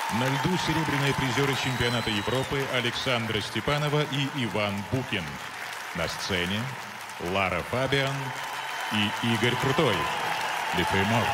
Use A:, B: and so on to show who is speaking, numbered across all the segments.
A: На льду серебряные призеры чемпионата Европы Александра Степанова и Иван Букин. На сцене Лара Фабиан и Игорь Крутой. Лефреморт.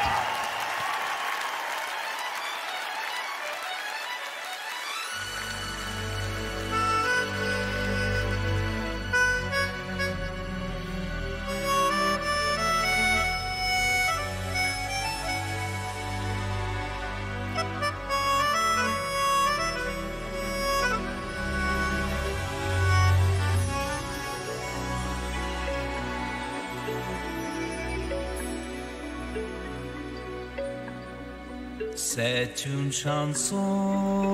B: C'est une chanson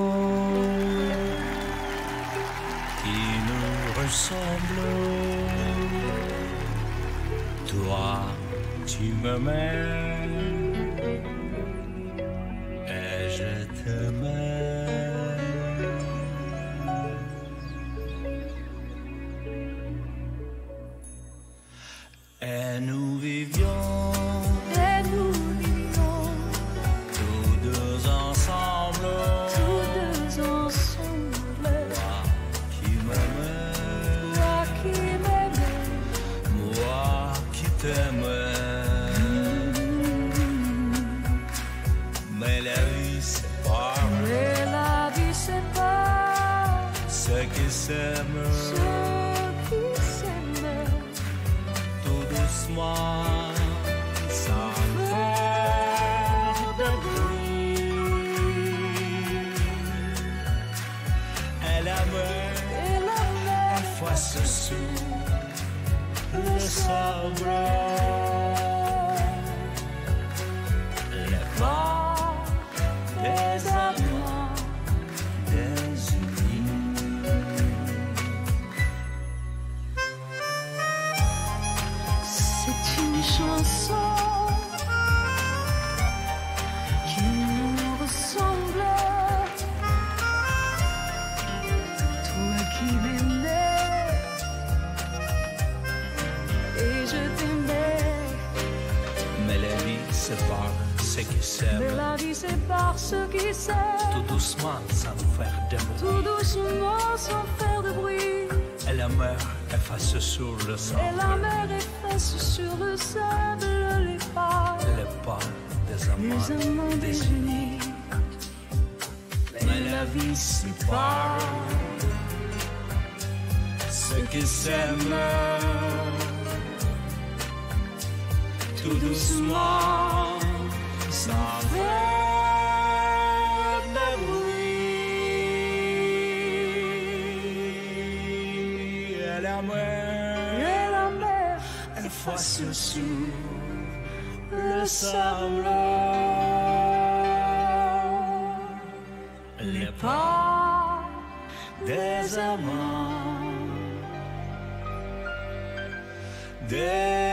B: qui nous ressemble. Toi, tu m'aimes et je t'aime. Et nous vivions. Mais la vie sépare. Mais la vie sépare. Ceux qui s'aiment. Ceux qui s'aiment. Tout doucement. Sans faire de bruit. Et la mer efface sous le sable. Des amants désunis.
C: C'est une chanson qui nous ressemble. Toi qui m'aimais et je t'aimais.
B: Mais la vie sépare ceux qui s'aiment.
C: Mais la vie sépare ceux qui s'aiment.
B: Tout doucement sans faire de bruit.
C: Tout doucement sans faire de bruit.
B: Et la mer efface sur le sable.
C: Et la mer efface sur le sable les pas
B: des amants
C: désunis.
B: Mais la vie sépare ceux qui s'aiment. Tout doucement sans faire de bruit. Et la mer efface sous le sable les pas des amants.